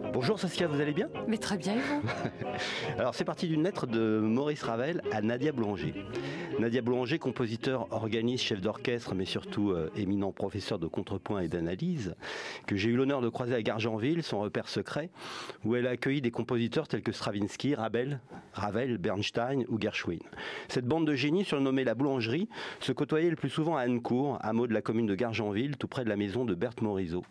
Bonjour Saskia, vous allez bien? Mais très bien, et vous? Alors c'est parti d'une lettre de Maurice Ravel à Nadia Boulanger. Nadia Boulanger, compositeur, organiste, chef d'orchestre, mais surtout éminent professeur de contrepoint et d'analyse, que j'ai eu l'honneur de croiser à Gargenville, son repère secret, où elle a accueilli des compositeurs tels que Stravinsky, Ravel, Bernstein ou Gershwin. Cette bande de génies, surnommée la Boulangerie, se côtoyait le plus souvent à Annecourt, hameau de la commune de Gargenville, tout près de la maison de Berthe Morisot.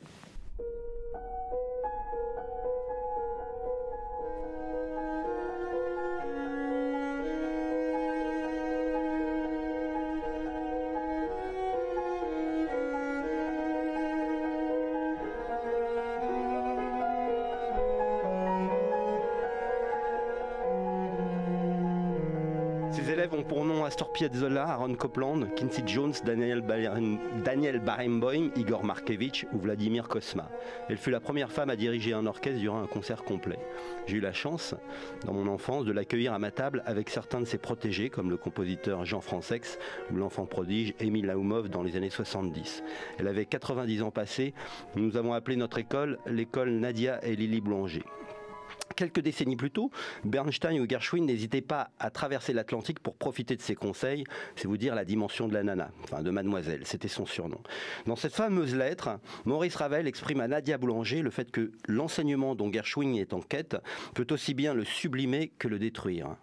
Ses élèves ont pour nom Astor Piazzolla, Aaron Copland, Quincy Jones, Daniel Barenboim, Igor Markevitch ou Vladimir Kosma. Elle fut la première femme à diriger un orchestre durant un concert complet. J'ai eu la chance, dans mon enfance, de l'accueillir à ma table avec certains de ses protégés, comme le compositeur Jean Fransex ou l'enfant prodige Émile Naoumov dans les années 70. Elle avait 90 ans passés. Nous avons appelé notre école l'école Nadia et Lily Boulanger. Quelques décennies plus tôt, Bernstein ou Gershwin n'hésitaient pas à traverser l'Atlantique pour profiter de ses conseils, c'est vous dire la dimension de la nana, enfin de mademoiselle, c'était son surnom. Dans cette fameuse lettre, Maurice Ravel exprime à Nadia Boulanger le fait que l'enseignement dont Gershwin est en quête peut aussi bien le sublimer que le détruire.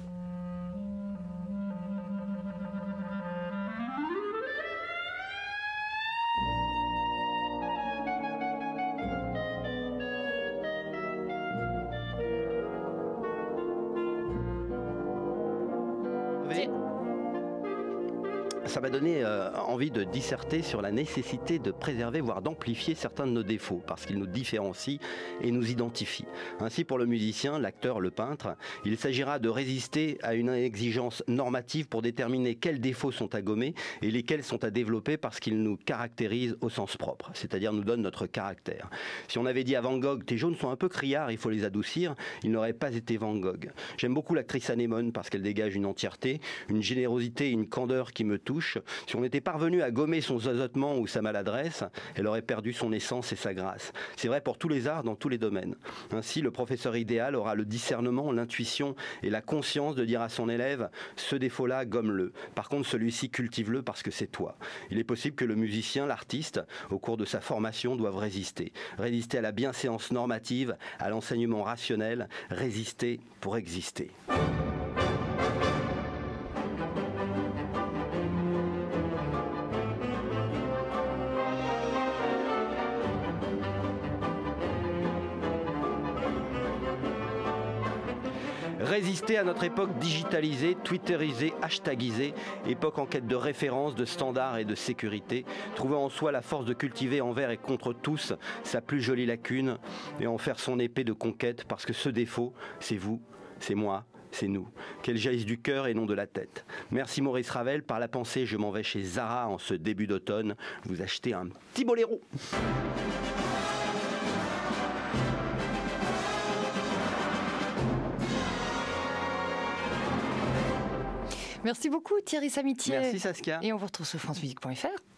Ça m'a donné envie de disserter sur la nécessité de préserver, voire d'amplifier certains de nos défauts, parce qu'ils nous différencient et nous identifient. Ainsi, pour le musicien, l'acteur, le peintre, il s'agira de résister à une exigence normative pour déterminer quels défauts sont à gommer et lesquels sont à développer parce qu'ils nous caractérisent au sens propre, c'est-à-dire nous donnent notre caractère. Si on avait dit à Van Gogh, tes jaunes sont un peu criards, il faut les adoucir, il n'aurait pas été Van Gogh. J'aime beaucoup l'actrice Anémone parce qu'elle dégage une entièreté, une générosité et une candeur qui me touchent. Si on était parvenu à gommer son zozotement ou sa maladresse, elle aurait perdu son essence et sa grâce. C'est vrai pour tous les arts, dans tous les domaines. Ainsi, le professeur idéal aura le discernement, l'intuition et la conscience de dire à son élève « ce défaut-là, gomme-le. Par contre, celui-ci, cultive-le parce que c'est toi ». Il est possible que le musicien, l'artiste, au cours de sa formation, doive résister. Résister à la bienséance normative, à l'enseignement rationnel, résister pour exister. Résister à notre époque digitalisée, twitterisée, hashtagisée, époque en quête de références, de standards et de sécurité, trouver en soi la force de cultiver envers et contre tous sa plus jolie lacune et en faire son épée de conquête parce que ce défaut, c'est vous, c'est moi, c'est nous. Qu'elle jaillisse du cœur et non de la tête. Merci Maurice Ravel. Par la pensée, je m'en vais chez Zara en ce début d'automne vous acheter un petit boléro. Merci beaucoup Thierry Samitier. Merci Saskia. Et on vous retrouve sur francemusique.fr.